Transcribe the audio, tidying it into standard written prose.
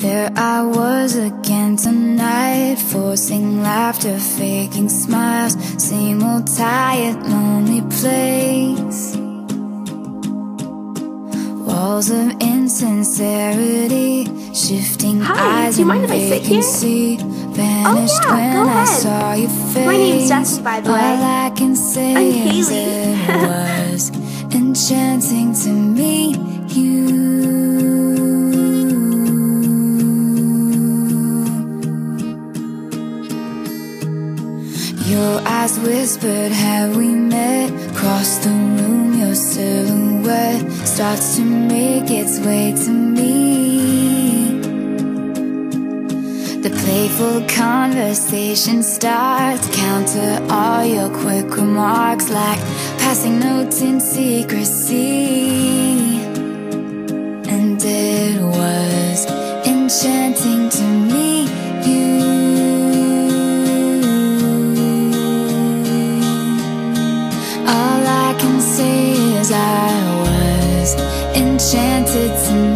There I was again tonight, forcing laughter, faking smiles. Same old tired, lonely place. Walls of insincerity, shifting eyes and vacancy. Vanished when I saw your face. My name's Jessie, by the way. All I can say I'm is Kailey. it was enchanting to meet you. Your eyes whispered, have we met? Across the room, your silhouette starts to make its way to me. The playful conversation starts, counter all your quick remarks like passing notes in secrecy. And it was enchanting to meet you. All I can say is I was enchanted to